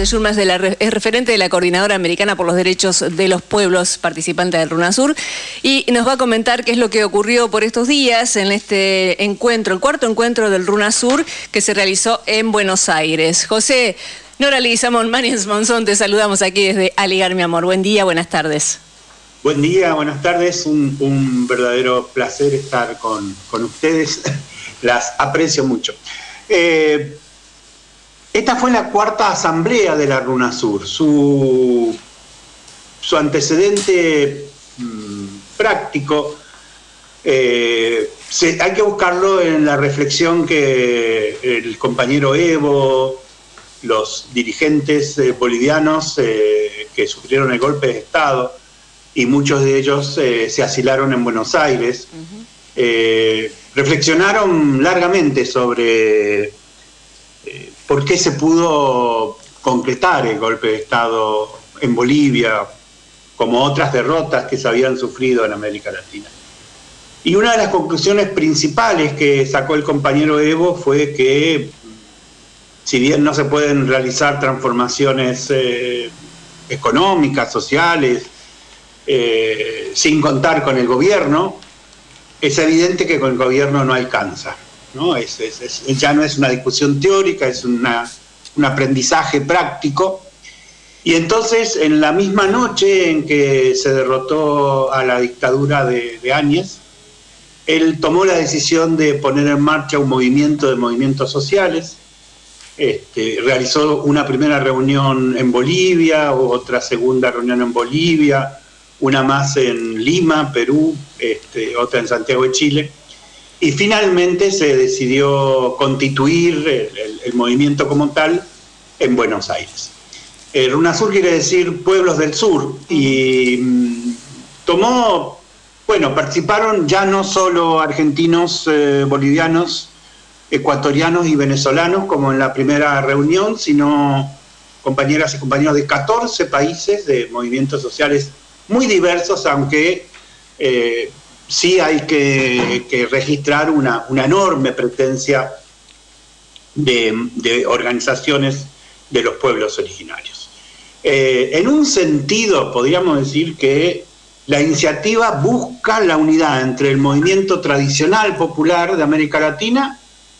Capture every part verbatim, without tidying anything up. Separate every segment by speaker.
Speaker 1: Yurma es, de la, es referente de la Coordinadora Americana por los Derechos de los Pueblos, participante del RUNASUR, y nos va a comentar qué es lo que ocurrió por estos días en este encuentro, el cuarto encuentro del RUNASUR que se realizó en Buenos Aires. José, Nora Leguizamón, Mariens Monzón, te saludamos aquí desde Aligar, mi amor. Buen día, buenas tardes.
Speaker 2: Buen día, buenas tardes. Un, un verdadero placer estar con, con ustedes. Las aprecio mucho. Eh, esta fue la cuarta asamblea de la RUNASUR. Su, su antecedente mmm, práctico eh, se, hay que buscarlo en la reflexión que el compañero Evo, los dirigentes eh, bolivianos eh, que sufrieron el golpe de Estado, y muchos de ellos eh, se asilaron en Buenos Aires, uh-huh. eh, reflexionaron largamente sobre eh, por qué se pudo concretar el golpe de Estado en Bolivia, como otras derrotas que se habían sufrido en América Latina. Y una de las conclusiones principales que sacó el compañero Evo fue que, si bien no se pueden realizar transformaciones eh, económicas, sociales, eh, sin contar con el gobierno, es evidente que con el gobierno no alcanza, ¿no? Es, es, es, ya no es una discusión teórica, es una, un aprendizaje práctico. Y entonces, en la misma noche en que se derrotó a la dictadura de, de Áñez, él tomó la decisión de poner en marcha un movimiento de movimientos sociales. Este, realizó una primera reunión en Bolivia, otra segunda reunión en Bolivia, una más en Lima, Perú, este, otra en Santiago de Chile, y finalmente se decidió constituir el, el, el movimiento como tal en Buenos Aires. El RUNASUR quiere decir Pueblos del Sur, y mmm, tomó, bueno, participaron ya no solo argentinos, eh, bolivianos, ecuatorianos y venezolanos, como en la primera reunión, sino compañeras y compañeros de catorce países, de movimientos sociales muy diversos, aunque eh, sí hay que, que registrar una, una enorme presencia de, de organizaciones de los pueblos originarios. Eh, en un sentido, podríamos decir que la iniciativa busca la unidad entre el movimiento tradicional popular de América Latina,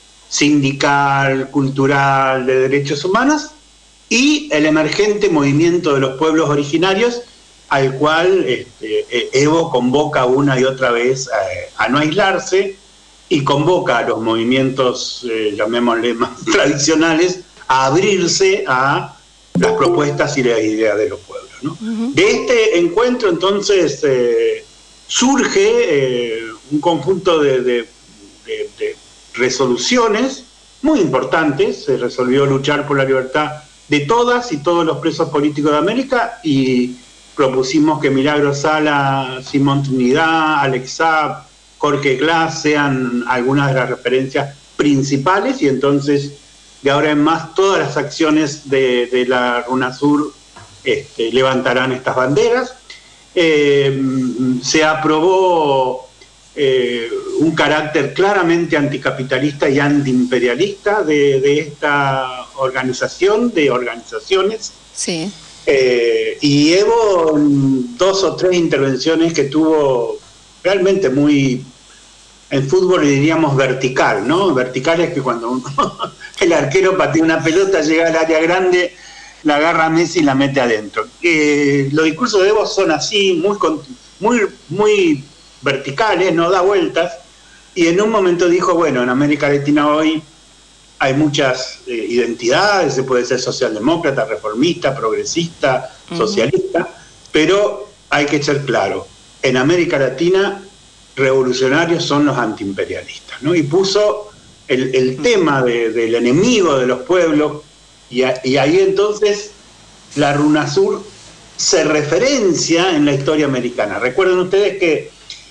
Speaker 2: sindical, cultural, de derechos humanos, y el emergente movimiento de los pueblos originarios, al cual este, Evo convoca una y otra vez a, a no aislarse, y convoca a los movimientos, eh, llamémosle más tradicionales, a abrirse a las propuestas y las ideas de los pueblos, ¿no? Uh-huh. De este encuentro, entonces, eh, surge eh, un conjunto de, de, de, de resoluciones muy importantes. Se resolvió luchar por la libertad de todas y todos los presos políticos de América, y propusimos que Milagro Sala, Simón Trinidad, Alex Saab, Jorge Glass sean algunas de las referencias principales, y entonces de ahora en más todas las acciones de, de la RUNASUR este, levantarán estas banderas. Eh, se aprobó eh, un carácter claramente anticapitalista y antiimperialista de, de esta organización, de organizaciones.
Speaker 1: Sí.
Speaker 2: Eh, y Evo, dos o tres intervenciones que tuvo realmente muy, en fútbol le diríamos vertical, ¿no? Vertical es que cuando uno, el arquero patea una pelota, llega al área grande, la agarra a Messi y la mete adentro. Eh, los discursos de Evo son así, muy, muy, muy verticales, no da vueltas, y en un momento dijo, bueno, en América Latina hoy hay muchas eh, identidades, se puede ser socialdemócrata, reformista, progresista, uh-huh. socialista, pero hay que ser claro, en América Latina revolucionarios son los antiimperialistas, ¿no? Y puso el, el uh-huh. tema de, del enemigo de los pueblos, y, a, y ahí entonces la RUNASUR se referencia en la historia americana. Recuerden ustedes que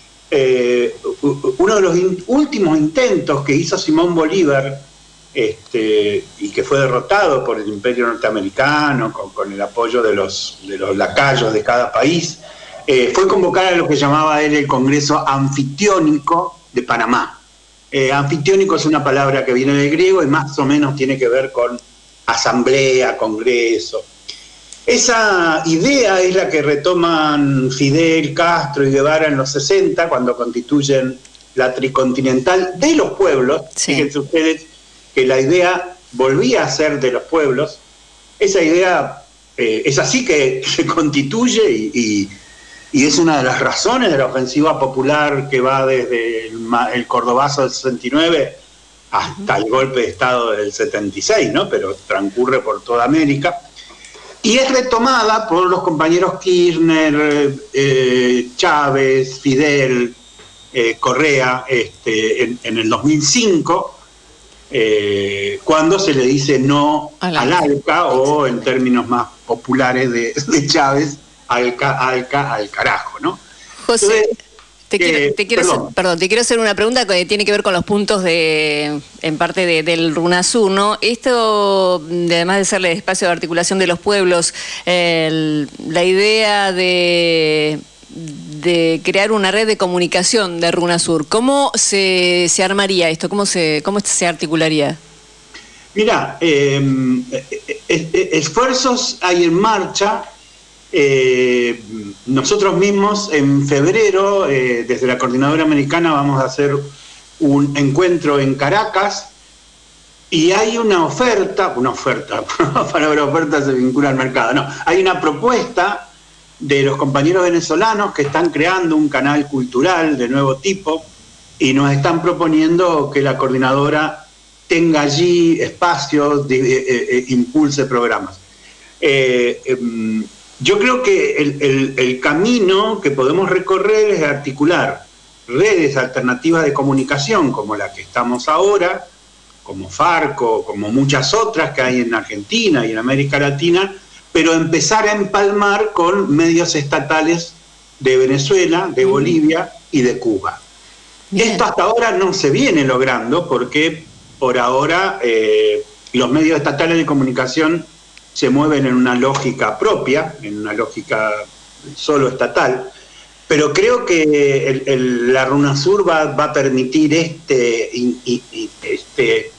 Speaker 2: eh, uno de los in, últimos intentos que hizo Simón Bolívar, Este, y que fue derrotado por el imperio norteamericano con, con el apoyo de los, de los lacayos de cada país, eh, fue convocar a lo que llamaba él el Congreso Anfictiónico de Panamá. Eh, anfictiónico es una palabra que viene del griego y más o menos tiene que ver con asamblea, congreso. Esa idea es la que retoman Fidel, Castro y Guevara en los sesenta, cuando constituyen la tricontinental de los pueblos. Sí. Fíjense ustedes que la idea volvía a ser de los pueblos. Esa idea eh, es así que se constituye y, y, y es una de las razones de la ofensiva popular que va desde el, el Cordobazo del sesenta y nueve hasta el golpe de Estado del setenta y seis, ¿no? Pero transcurre por toda América. Y es retomada por los compañeros Kirchner, eh, Chávez, Fidel, eh, Correa, este, en, en el dos mil cinco, eh, cuando se le dice no al ALCA, o en términos más populares de, de Chávez, ALCA, ALCA, al carajo, ¿no?
Speaker 1: José, Entonces, te, quiero, eh, te, quiero perdón. Hacer, perdón, te quiero hacer una pregunta que tiene que ver con los puntos de, en parte de, del RUNASUR, ¿no? Esto, de, además de ser el espacio de articulación de los pueblos, el, la idea de, de crear una red de comunicación de RUNASUR, ¿cómo se, se armaría esto? ¿Cómo se, cómo se articularía?
Speaker 2: Mira, eh, eh, esfuerzos hay en marcha. Eh, nosotros mismos en febrero, eh, desde la Coordinadora Americana, vamos a hacer un encuentro en Caracas y hay una oferta, una oferta, la palabra oferta se vincula al mercado, no, hay una propuesta de los compañeros venezolanos que están creando un canal cultural de nuevo tipo y nos están proponiendo que la Coordinadora tenga allí espacios, de, eh, eh, impulse programas. Eh, eh, Yo creo que el, el, el camino que podemos recorrer es articular redes alternativas de comunicación como la que estamos ahora, como Farco, como muchas otras que hay en Argentina y en América Latina, pero empezar a empalmar con medios estatales de Venezuela, de Bolivia y de Cuba. Bien. Esto hasta ahora no se viene logrando porque por ahora eh, los medios estatales de comunicación se mueven en una lógica propia, en una lógica solo estatal, pero creo que el, el, la RUNASUR va, va a permitir este, este,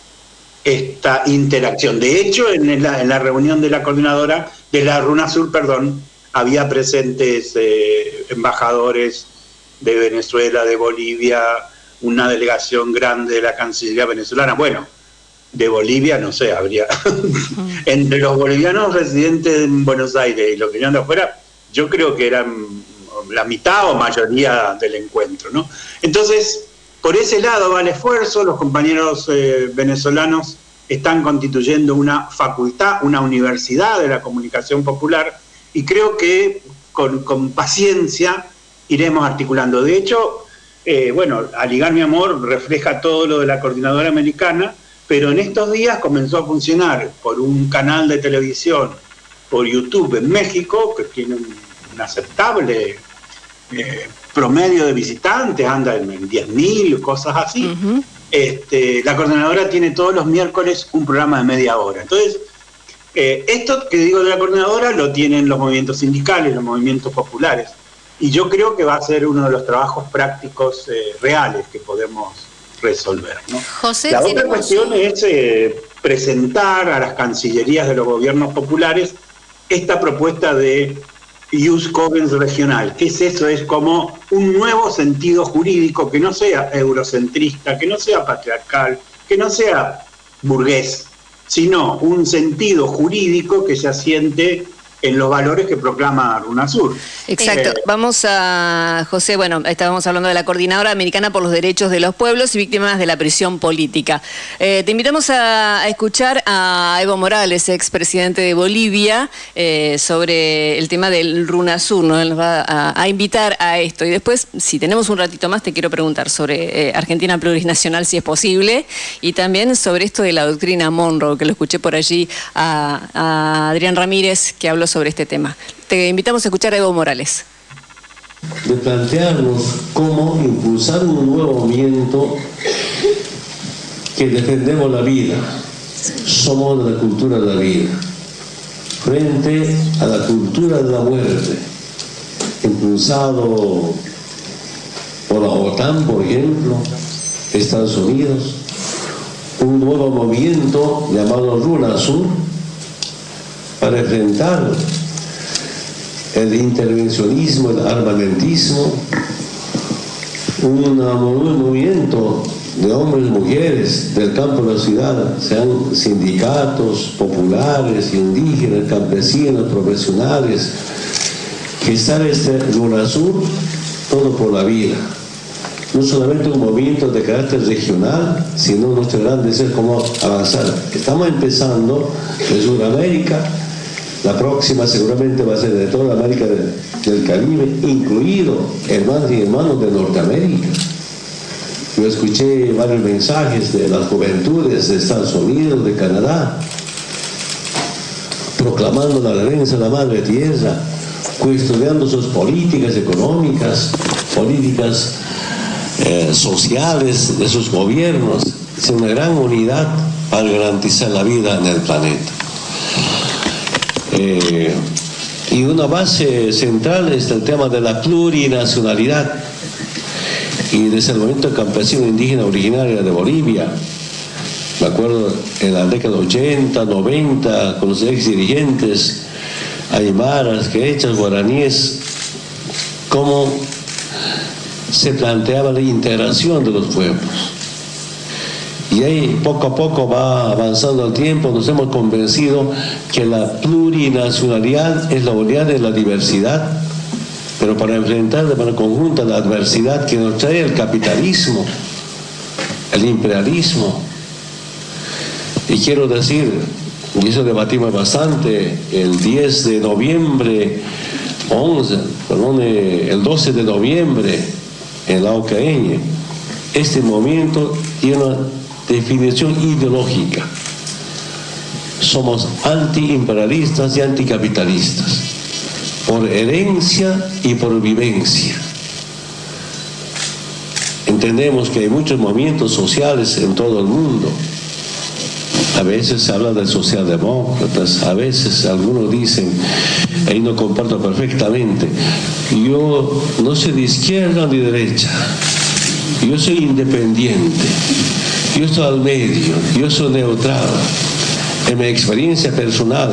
Speaker 2: esta interacción. De hecho, en la, en la reunión de la coordinadora, de la RUNASUR, perdón, había presentes eh, embajadores de Venezuela, de Bolivia, una delegación grande de la Cancillería venezolana. Bueno, de Bolivia, no sé, habría... Entre los bolivianos residentes en Buenos Aires y los que vinieron de afuera, yo creo que eran la mitad o mayoría del encuentro, ¿no? Entonces, por ese lado va el esfuerzo, los compañeros eh, venezolanos están constituyendo una facultad, una universidad de la comunicación popular, y creo que con, con paciencia iremos articulando. De hecho, eh, bueno, Aligar mi amor refleja todo lo de la Coordinadora Americana, pero en estos días comenzó a funcionar por un canal de televisión, por YouTube en México, que tiene un, un aceptable eh, promedio de visitantes, anda en diez mil, cosas así. Uh-huh. este, la coordinadora tiene todos los miércoles un programa de media hora. Entonces, eh, esto que digo de la coordinadora lo tienen los movimientos sindicales, los movimientos populares, y yo creo que va a ser uno de los trabajos prácticos eh, reales que podemos resolver, ¿no? José, la otra cuestión es eh, presentar a las cancillerías de los gobiernos populares esta propuesta de Ius Cogens regional. ¿Qué es eso? Es como un nuevo sentido jurídico que no sea eurocentrista, que no sea patriarcal, que no sea burgués, sino un sentido jurídico que se asiente en los valores que proclama RUNASUR.
Speaker 1: Exacto. Eh, Vamos a, José, bueno, estábamos hablando de la Coordinadora Americana por los Derechos de los Pueblos y Víctimas de la Prisión Política. Eh, te invitamos a, a escuchar a Evo Morales, expresidente de Bolivia, eh, sobre el tema del RUNASUR, ¿no? Él nos va a, a invitar a esto. Y después, si tenemos un ratito más, te quiero preguntar sobre eh, Argentina plurinacional, si es posible, y también sobre esto de la doctrina Monroe, que lo escuché por allí a, a Adrián Ramírez, que habló sobre este tema. Te invitamos a escuchar a Evo Morales.
Speaker 3: De plantearnos cómo impulsar un nuevo movimiento que defendemos la vida, somos de la cultura de la vida, frente a la cultura de la muerte, impulsado por la OTAN, por ejemplo, Estados Unidos, un nuevo movimiento llamado RUNASUR, para enfrentar el intervencionismo, el armamentismo, un movimiento de hombres y mujeres del campo de la ciudad, sean sindicatos populares, indígenas, campesinos, profesionales, que está este RUNASUR, todo por la vida. No solamente un movimiento de carácter regional, sino nuestro gran deseo es cómo avanzar. Estamos empezando en Sudamérica, la próxima seguramente va a ser de toda América del, del Caribe, incluido hermanos y hermanos de Norteamérica. Yo escuché varios mensajes de las juventudes de Estados Unidos, de Canadá, proclamando la herencia de la madre tierra, cuestionando sus políticas económicas, políticas eh, sociales de sus gobiernos. Es una gran unidad para garantizar la vida en el planeta. Eh, y una base central es el tema de la plurinacionalidad y desde el movimiento campesino indígena originaria de Bolivia. Me acuerdo en la década ochenta, noventa, con los ex dirigentes aymaras, quechas, guaraníes, cómo se planteaba la integración de los pueblos. Y ahí poco a poco va avanzando el tiempo, nos hemos convencido que la plurinacionalidad es la unidad de la diversidad, pero para enfrentar de manera conjunta la adversidad que nos trae el capitalismo, el imperialismo. Y quiero decir, y eso debatimos bastante, el diez de noviembre, once, perdón, el doce de noviembre en la Ocaeñe, este movimiento tiene una definición ideológica. Somos antiimperialistas y anticapitalistas, por herencia y por vivencia. Entendemos que hay muchos movimientos sociales en todo el mundo. A veces se habla de socialdemócratas, a veces algunos dicen, ahí no comparto perfectamente, yo no soy de izquierda ni de derecha, yo soy independiente, yo estoy al medio, yo soy neutral. En mi experiencia personal,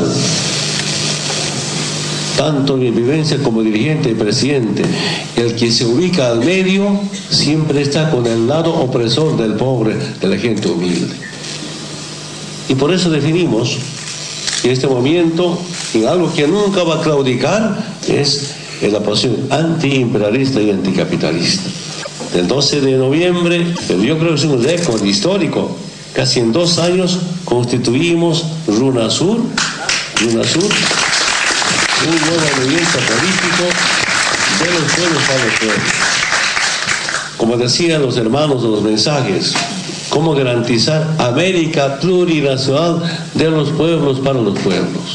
Speaker 3: tanto en mi vivencia como dirigente y presidente, el que se ubica al medio siempre está con el lado opresor del pobre, de la gente humilde. Y por eso definimos que este movimiento, en algo que nunca va a claudicar, es en la posición antiimperialista y anticapitalista. El doce de noviembre, pero yo creo que es un récord histórico, casi en dos años constituimos RUNASUR, RUNASUR, un nuevo movimiento político de los pueblos para los pueblos. Como decían los hermanos de los mensajes, cómo garantizar América plurinacional de los pueblos para los pueblos.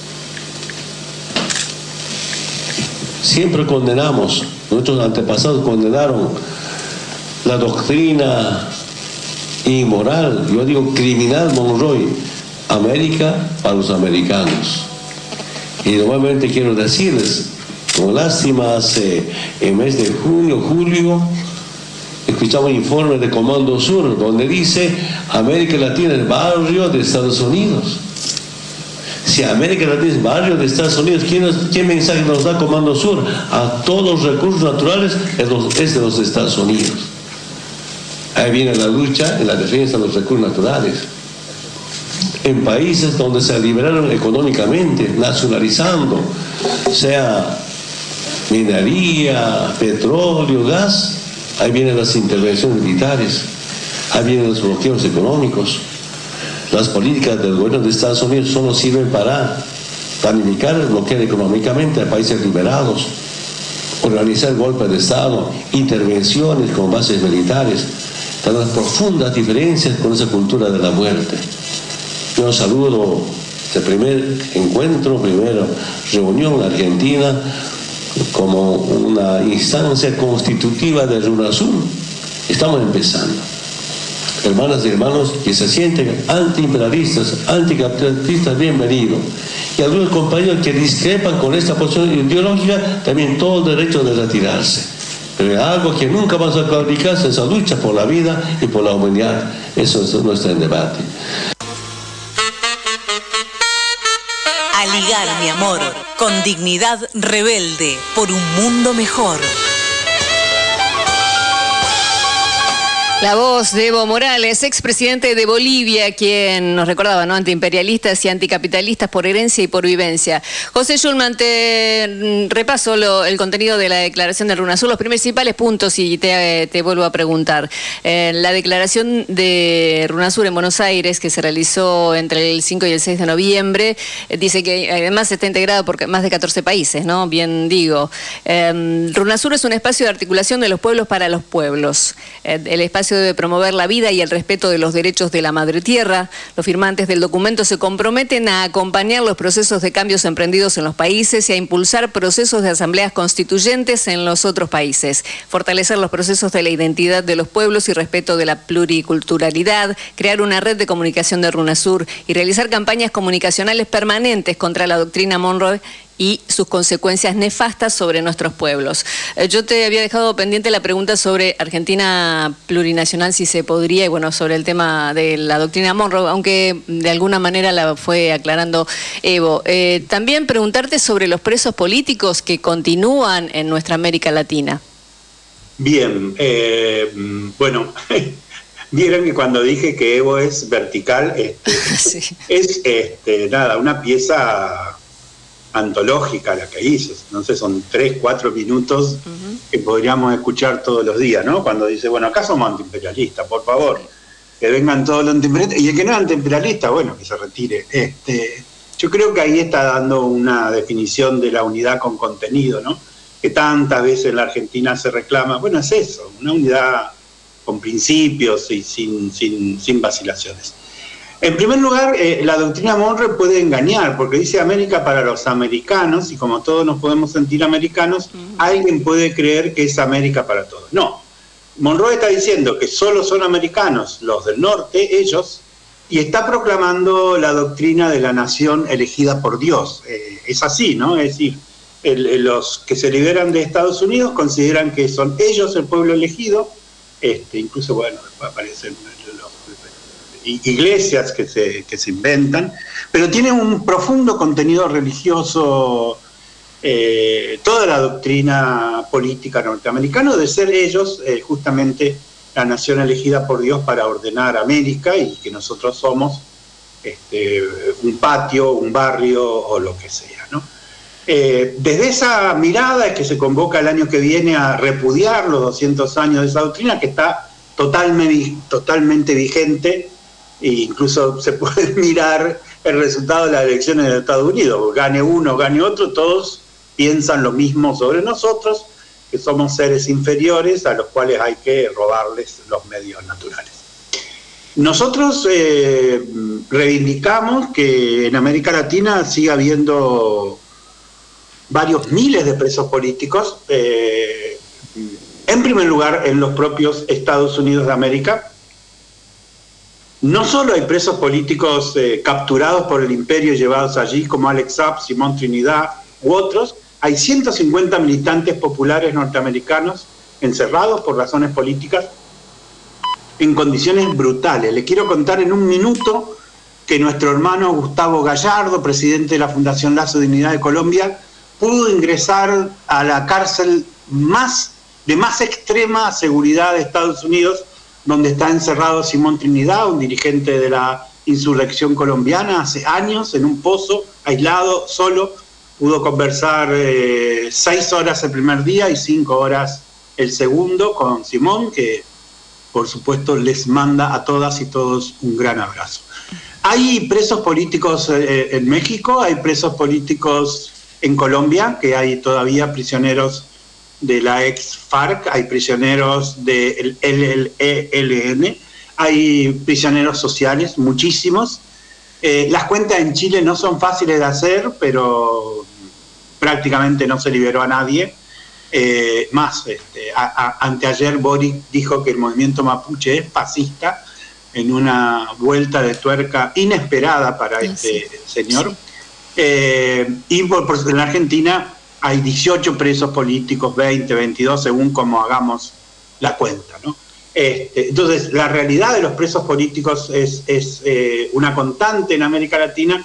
Speaker 3: Siempre condenamos, nuestros antepasados condenaron la doctrina inmoral, yo digo criminal Monroy, América para los americanos. Y nuevamente quiero decirles, con lástima, hace el mes de junio, julio, escuchamos un informe de Comando Sur, donde dice América Latina es barrio de Estados Unidos. Si América Latina es barrio de Estados Unidos, ¿quién, ¿qué mensaje nos da Comando Sur? A todos los recursos naturales es de los Estados Unidos. Ahí viene la lucha en la defensa de los recursos naturales. En países donde se liberaron económicamente, nacionalizando, sea minería, petróleo, gas, ahí vienen las intervenciones militares, ahí vienen los bloqueos económicos. Las políticas del gobierno de Estados Unidos solo sirven para planificar el bloqueo económicamente a países liberados, organizar golpes de Estado, intervenciones con bases militares. Están las profundas diferencias con esa cultura de la muerte. Yo saludo este primer encuentro, primera reunión en Argentina, como una instancia constitutiva de RUNASUR. Estamos empezando. Hermanas y hermanos que se sienten antiimperialistas, anticapitalistas, bienvenidos. Y algunos compañeros que discrepan con esta posición ideológica, también todo el derecho de retirarse. Pero algo que nunca vamos a claudicar es esa lucha por la vida y por la humanidad. Eso no está en debate.
Speaker 4: ligar, mi amor, con dignidad rebelde por un mundo mejor.
Speaker 1: La voz de Evo Morales, expresidente de Bolivia, quien nos recordaba, ¿no? Antiimperialistas y anticapitalistas por herencia y por vivencia. José Schulman, te repaso lo, el contenido de la declaración de RUNASUR, los principales puntos y te, te vuelvo a preguntar. Eh, la declaración de RUNASUR en Buenos Aires, que se realizó entre el cinco y el seis de noviembre, eh, dice que además está integrado por más de catorce países, ¿no? Bien digo. Eh, RUNASUR es un espacio de articulación de los pueblos para los pueblos. Eh, el espacio debe promover la vida y el respeto de los derechos de la madre tierra. Los firmantes del documento se comprometen a acompañar los procesos de cambios emprendidos en los países y a impulsar procesos de asambleas constituyentes en los otros países, fortalecer los procesos de la identidad de los pueblos y respeto de la pluriculturalidad, crear una red de comunicación de RUNASUR y realizar campañas comunicacionales permanentes contra la doctrina Monroe y sus consecuencias nefastas sobre nuestros pueblos. Eh, yo te había dejado pendiente la pregunta sobre Argentina plurinacional, si se podría, y bueno, sobre el tema de la doctrina Monroe, aunque de alguna manera la fue aclarando Evo. Eh, también preguntarte sobre los presos políticos que continúan en nuestra América Latina.
Speaker 2: Bien, eh, bueno, vieron que cuando dije que Evo es vertical, este, sí. es este, nada, una pieza antológica la que hizo, no sé, son tres, cuatro minutos uh-huh. que podríamos escuchar todos los días, ¿no? Cuando dice, bueno, acá somos antiimperialistas, por favor, que vengan todos los antiimperialistas, y el que no es antiimperialista, bueno, que se retire. Este, yo creo que ahí está dando una definición de la unidad con contenido, ¿no? Que tantas veces en la Argentina se reclama, bueno, es eso, una unidad con principios y sin, sin, sin vacilaciones. En primer lugar, eh, la doctrina Monroe puede engañar, porque dice América para los americanos, y como todos nos podemos sentir americanos, uh-huh. alguien puede creer que es América para todos. No, Monroe está diciendo que solo son americanos los del norte, ellos, y está proclamando la doctrina de la nación elegida por Dios. Eh, es así, ¿no? Es decir, el, el, los que se liberan de Estados Unidos consideran que son ellos el pueblo elegido, este, incluso, bueno, después aparecen iglesias que se, que se inventan, pero tiene un profundo contenido religioso, eh, toda la doctrina política norteamericana de ser ellos eh, justamente la nación elegida por Dios para ordenar América y que nosotros somos este, un patio, un barrio o lo que sea, ¿no? Eh, desde esa mirada es que se convoca el año que viene a repudiar los doscientos años de esa doctrina que está totalmente, totalmente vigente. E incluso se puede mirar el resultado de las elecciones de Estados Unidos, gane uno, gane otro, todos piensan lo mismo sobre nosotros, que somos seres inferiores a los cuales hay que robarles los medios naturales. Nosotros eh, reivindicamos que en América Latina siga habiendo varios miles de presos políticos, eh, en primer lugar en los propios Estados Unidos de América. No solo hay presos políticos eh, capturados por el imperio y llevados allí, como Alex Saab, Simón Trinidad u otros, hay ciento cincuenta militantes populares norteamericanos encerrados por razones políticas en condiciones brutales. Le quiero contar en un minuto que nuestro hermano Gustavo Gallardo, presidente de la Fundación Lazo Dignidad de Colombia, pudo ingresar a la cárcel más, de más extrema seguridad de Estados Unidos, donde está encerrado Simón Trinidad, un dirigente de la insurrección colombiana, hace años, en un pozo, aislado, solo, pudo conversar eh, seis horas el primer día y cinco horas el segundo con Simón, que por supuesto les manda a todas y todos un gran abrazo. Hay presos políticos eh, en México, hay presos políticos en Colombia, que hay todavía prisioneros de la ex FARC, hay prisioneros del L E L N, hay prisioneros sociales, muchísimos. Eh, las cuentas en Chile no son fáciles de hacer, pero prácticamente no se liberó a nadie. Eh, más, este, a, a, anteayer Boric dijo que el movimiento mapuche es fascista, en una vuelta de tuerca inesperada para este sí, señor. Sí. Eh, y por, por, en Argentina hay dieciocho presos políticos, veinte, veintidós, según como hagamos la cuenta, ¿no? Este, entonces, la realidad de los presos políticos es, es eh, una constante en América Latina,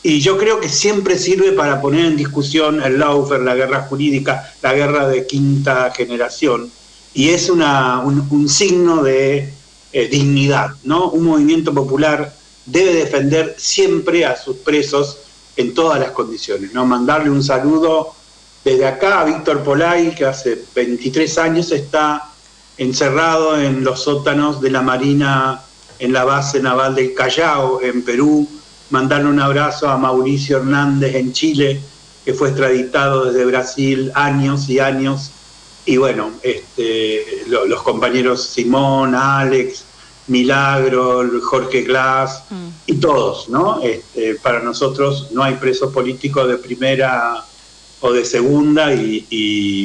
Speaker 2: y yo creo que siempre sirve para poner en discusión el lawfare, la guerra jurídica, la guerra de quinta generación, y es una, un, un signo de eh, dignidad, ¿no? Un movimiento popular debe defender siempre a sus presos en todas las condiciones, ¿no? Mandarle un saludo desde acá a Víctor Polay, que hace veintitrés años está encerrado en los sótanos de la Marina en la base naval del Callao, en Perú. Mandarle un abrazo a Mauricio Hernández en Chile, que fue extraditado desde Brasil años y años. Y bueno, este, lo, los compañeros Simón, Alex, Milagro, Jorge Glass mm. y todos, ¿no? Este, para nosotros no hay presos políticos de primera o de segunda y, y,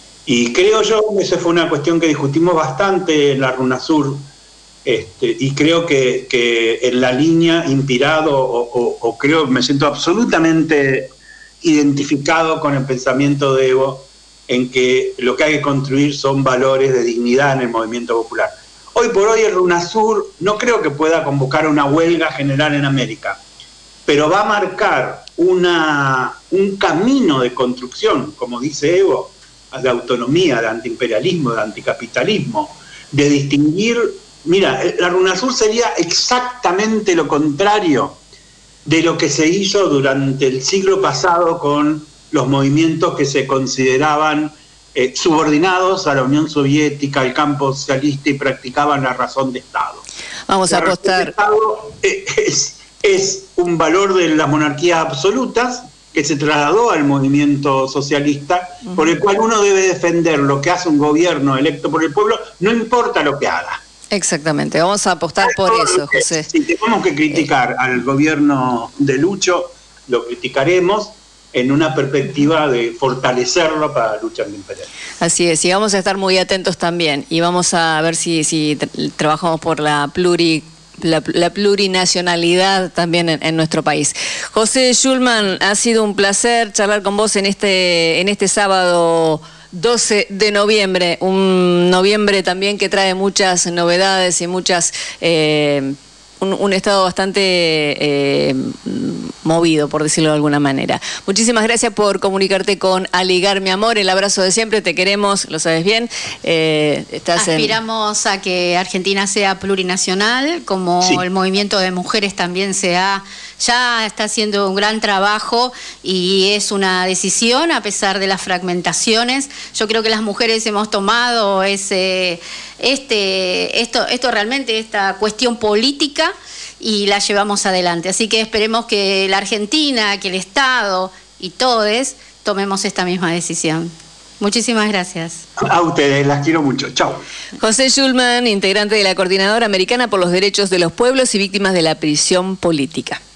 Speaker 2: y creo yo que esa fue una cuestión que discutimos bastante en la RUNASUR. Este, y creo que, que en la línea inspirado o, o, o creo, me siento absolutamente identificado con el pensamiento de Evo en que lo que hay que construir son valores de dignidad en el movimiento popular. Hoy por hoy el RUNASUR no creo que pueda convocar una huelga general en América, pero va a marcar una, un camino de construcción, como dice Evo, de autonomía, de antiimperialismo, de anticapitalismo, de distinguir. Mira, la RUNASUR sería exactamente lo contrario de lo que se hizo durante el siglo pasado con los movimientos que se consideraban eh, subordinados a la Unión Soviética, al campo socialista y practicaban la razón de Estado.
Speaker 1: Vamos a apostar.
Speaker 2: La razón de Estado es, es un valor de las monarquías absolutas que se trasladó al movimiento socialista, uh-huh. por el cual uno debe defender lo que hace un gobierno electo por el pueblo, no importa lo que haga.
Speaker 1: Exactamente, vamos a apostar por eso, José.
Speaker 2: Si tenemos que criticar eh. al gobierno de Lucho, lo criticaremos en una perspectiva de fortalecerlo para la lucha antiimperial.
Speaker 1: Así es, y vamos a estar muy atentos también, y vamos a ver si, si trabajamos por la pluri La, la plurinacionalidad también en, en nuestro país. José Schulman, ha sido un placer charlar con vos en este, en este sábado doce de noviembre, un noviembre también que trae muchas novedades y muchas eh, un, un estado bastante eh, movido, por decirlo de alguna manera. Muchísimas gracias por comunicarte con Aligar, mi amor, el abrazo de siempre, te queremos, lo sabes bien. Eh, estás
Speaker 5: Aspiramos en... a que Argentina sea plurinacional, como sí. el movimiento de mujeres también sea, ya está haciendo un gran trabajo y es una decisión a pesar de las fragmentaciones. Yo creo que las mujeres hemos tomado ese, este, esto, esto realmente, esta cuestión política, y la llevamos adelante. Así que esperemos que la Argentina, que el Estado y todos tomemos esta misma decisión. Muchísimas gracias.
Speaker 2: A ustedes, las quiero mucho. Chao.
Speaker 1: José Schulman, integrante de la Coordinadora Americana por los Derechos de los Pueblos y Víctimas de la Prisión Política.